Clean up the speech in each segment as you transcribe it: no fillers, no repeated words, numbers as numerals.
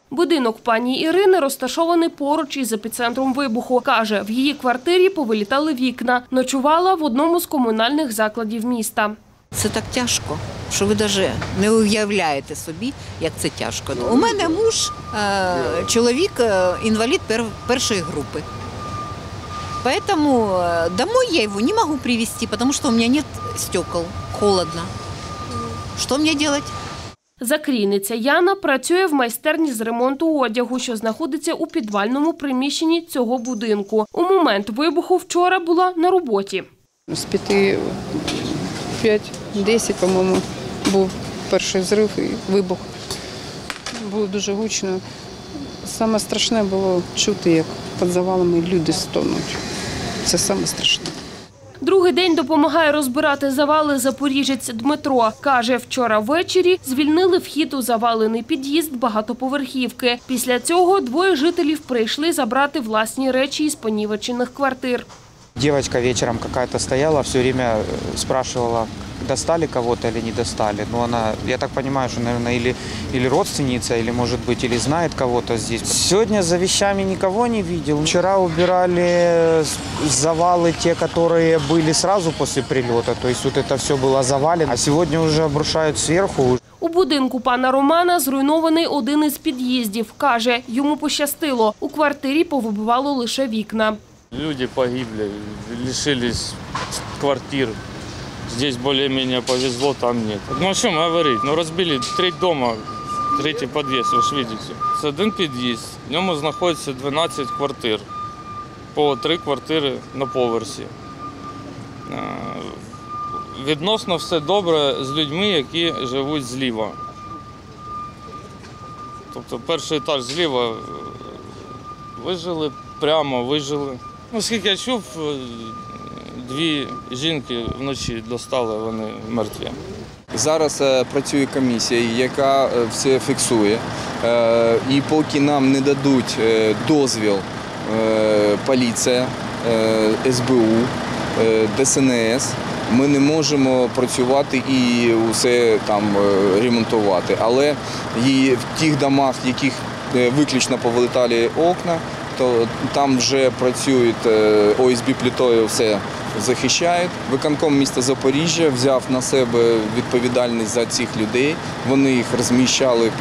Будинок пані Ірини розташований поруч із епіцентром вибуху. Каже, в її квартирі повилітали вікна. Ночувала в одному з комунальних закладів міста. Це так тяжко, що ви навіть не уявляєте собі, як це тяжко. У мене муж, чоловік, інвалід першої групи. Поэтому домой я его не могу привезти, потому что у меня нет стекол, холодно. Что мне делать? Закрійниця Яна працює в майстерні з ремонту одягу, що знаходиться у підвальному приміщенні цього будинку. У момент вибуху вчора була на роботі. З 5-10, по-моєму, був перший зрив і вибух. Було дуже гучно. Саме страшне було чути, як під завалами люди стонуть. Це саме страшне. Другий день допомагає розбирати завали запоріжець Дмитро. Каже, вчора ввечері звільнили вхід у завалений під'їзд багатоповерхівки. Після цього двоє жителів прийшли забрати власні речі із понівечених квартир. Девочка вечером какая-то стояла, все время спрашивала, достали кого-то или не достали. Но она, я так понимаю, что, наверное, или родственница, или, может быть, или знает кого-то здесь. Сегодня за вещами никого не видел. Вчера убирали завалы, те, которые были сразу после прилета. То есть вот это все было завалено. А сегодня уже обрушают сверху. У будинку пана Романа зруйнований один із під'їздів. Каже, йому пощастило. У квартирі повибивало лише вікна. Люди погибли, лишились квартир. Здесь более-менее повезло, там нет. Ну о чем говорить? Ну разбили 3 дома, 3-й подъезд, вы же видите. Це один під'їзд, в ньому знаходиться 12 квартир. По 3 квартири на поверсі. Відносно все добре з людьми, які живуть зліва. Тобто перший етаж зліва вижили, прямо вижили. Оскільки я чув, 2 жінки вночі достали, вони мертві. Зараз працює комісія, яка все фіксує. І поки нам не дадуть дозвіл поліція, СБУ, ДСНС, ми не можемо працювати і все там ремонтувати. Але і в тих домах, в яких виключно повилітали окна, то там вже працюють ОСБ-плитою, все захищають. Виконком міста Запоріжжя взяв на себе відповідальність за цих людей. Вони їх розміщали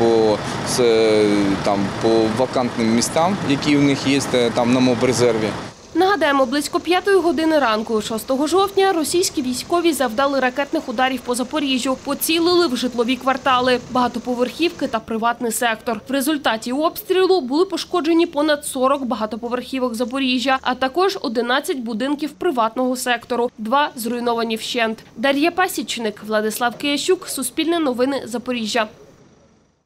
по вакантним містам, які в них є там на мобрезерві. Нагадаємо, близько 5-ї години ранку, 6 жовтня, російські військові завдали ракетних ударів по Запоріжжю, поцілили в житлові квартали, багатоповерхівки та приватний сектор. В результаті обстрілу були пошкоджені понад 40 багатоповерхівок Запоріжжя, а також 11 будинків приватного сектору, 2 зруйновані вщент. Дар'я Пасічник, Владислав Киящук, Суспільне новини, Запоріжжя.